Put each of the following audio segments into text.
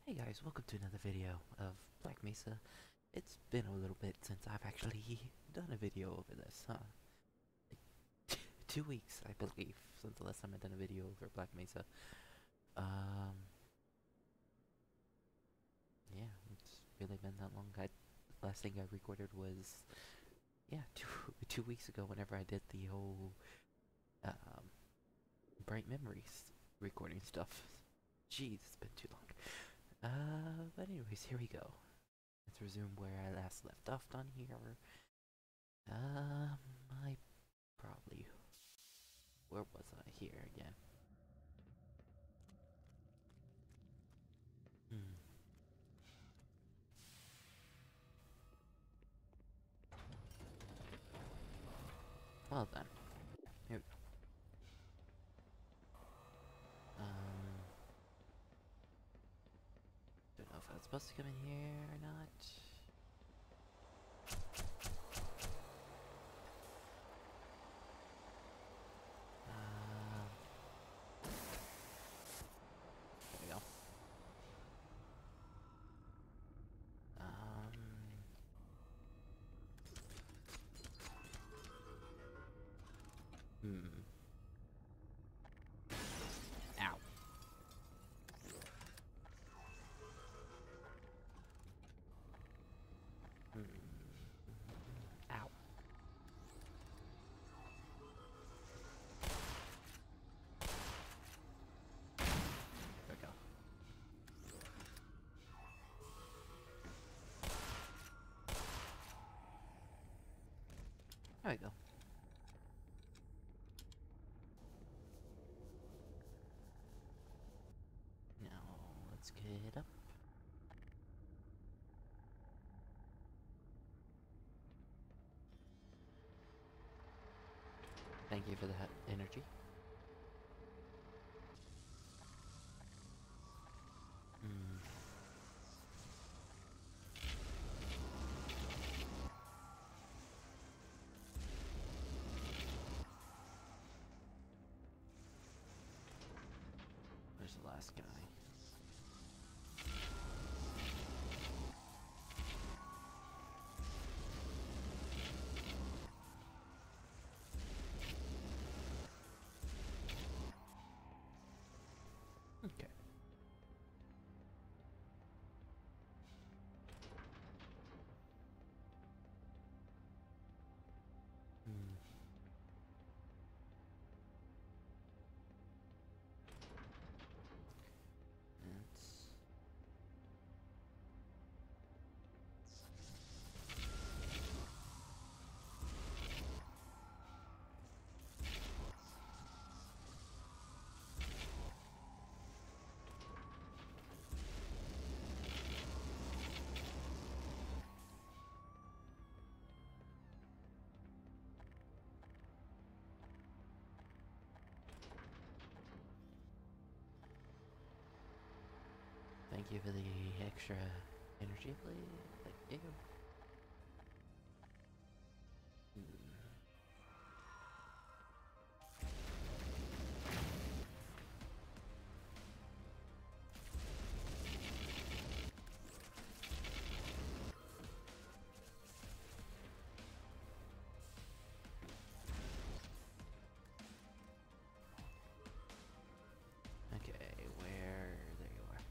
Hey guys, welcome to another video of Black Mesa. It's been a little bit since I've actually done a video over this, huh? Like 2 weeks, I believe, since the last time I've done a video over Black Mesa. Um, yeah, it's really been that long. Last thing I recorded was, yeah, two weeks ago whenever I did the whole, um, Bright Memories recording stuff. Jeez, it's been too long. But anyways, here we go. Let's resume where I last left off on here. I probably... Where was I here again? Hmm. Well then. Here we go. Don't know if I was supposed to come in here or not. Um... There we go. Um... Hmm. Ow. Hmm. Ow. There we go. There we go. Now, let's get up. Thank you for that energy. Hmm. Where's the last guy? Okay. Hmm. It's... Thank you for the extra energy, please. Thank you. Okay, where... There you are.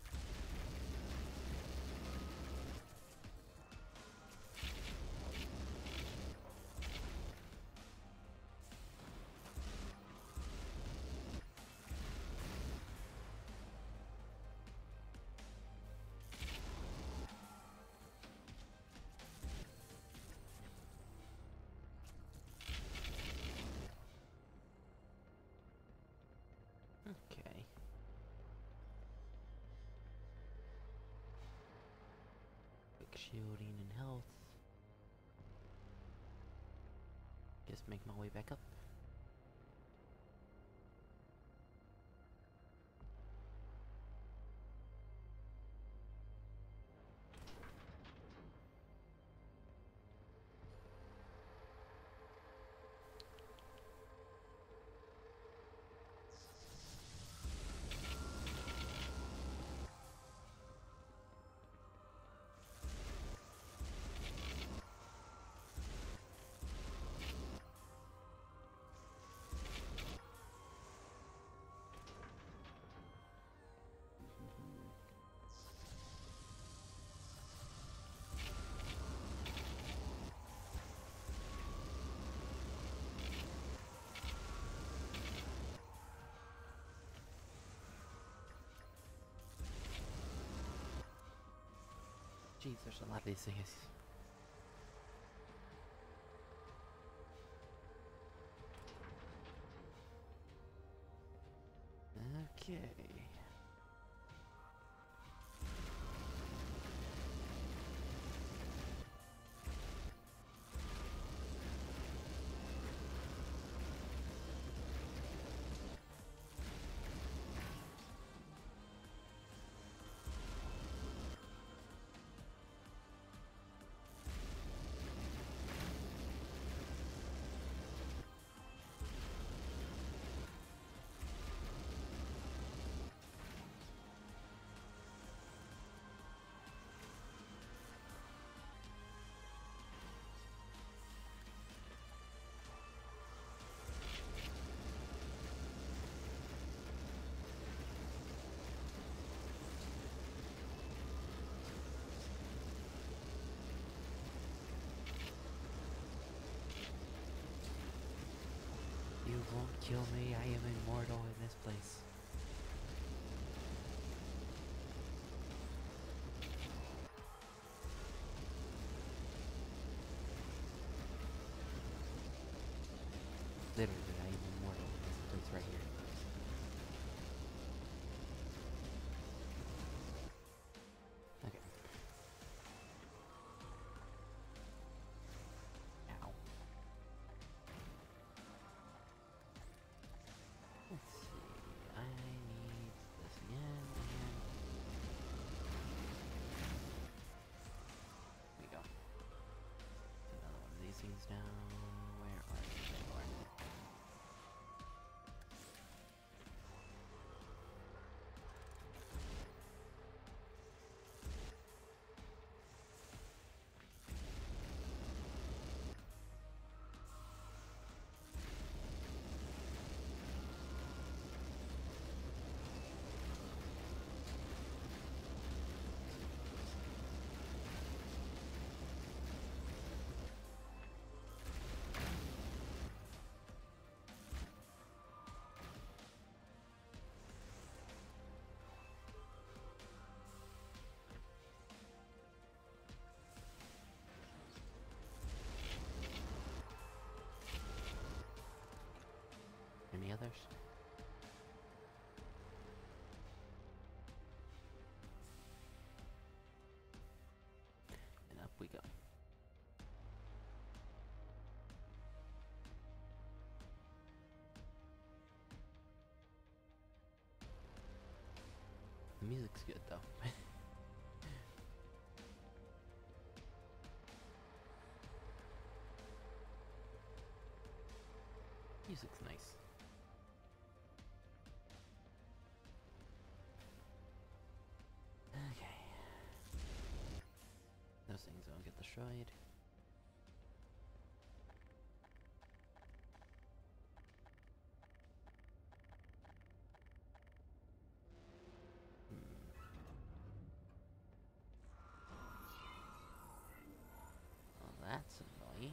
Okay. Quick shielding and health. Just make my way back up. Jeez, there's a lot of these things. Okay. You won't kill me, I am immortal in this place. Literally, I am immortal in this place right here. Okay. Ow. Let's see. I need this again, and there we go. Another one of these things down. Where are you? There you are. Any others? And up we go. The music's good though. Music's nice. Okay. Those things don't get destroyed. Well, that's annoying.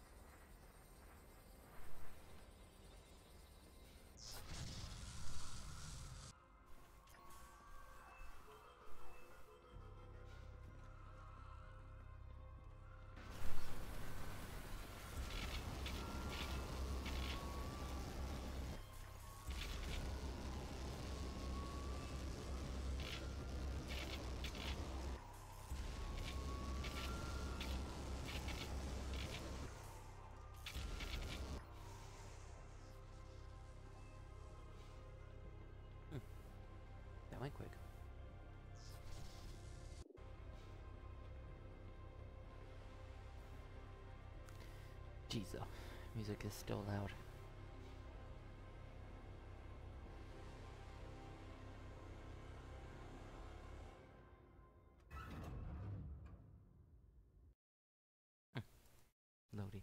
That went quick. Jeez though, music is still loud. Loading.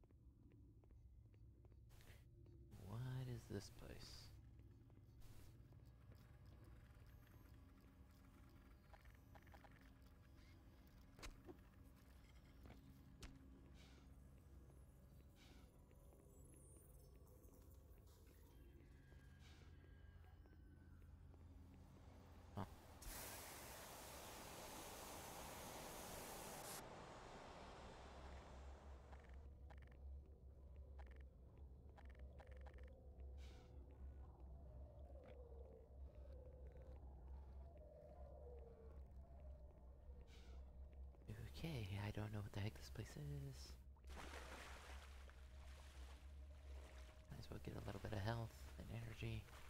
What is this place? Okay, I don't know what the heck this place is. Might as well get a little bit of health and energy.